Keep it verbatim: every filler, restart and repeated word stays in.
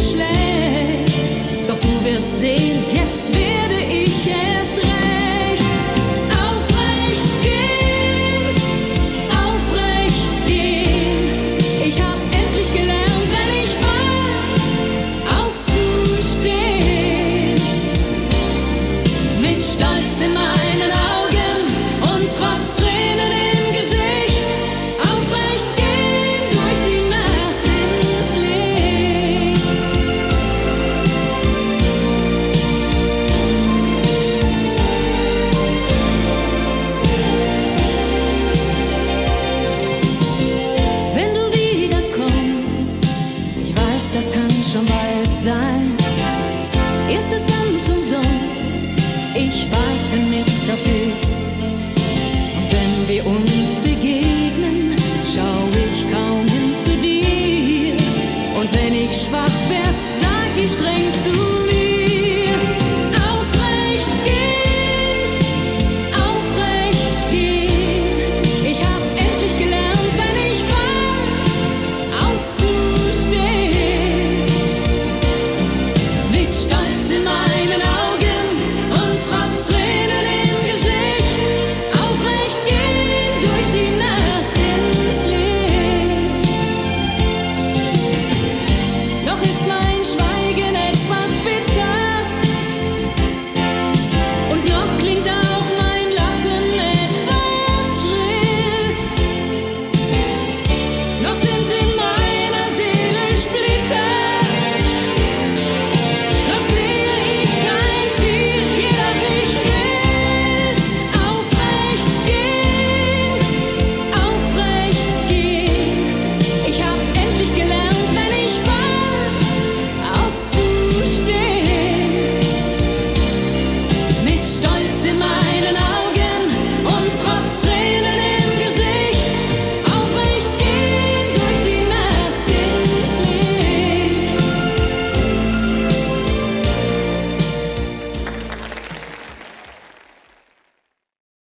schlecht. Doch du wirst sehen, jetzt werde ich erst recht aufrecht gehen, aufrecht gehen. Ich hab endlich gelernt, wenn ich fall, aufzustehen. Mit Stolz in meinen Augen und trotz Tränen im Gesicht, aufrecht gehen durch die Nacht ins Licht. Wenn du wiederkommst, ich weiß, das kann schon bald sein, ist es ganz umsonst, ich warte nicht auf dich. Und wenn wir uns begegnen,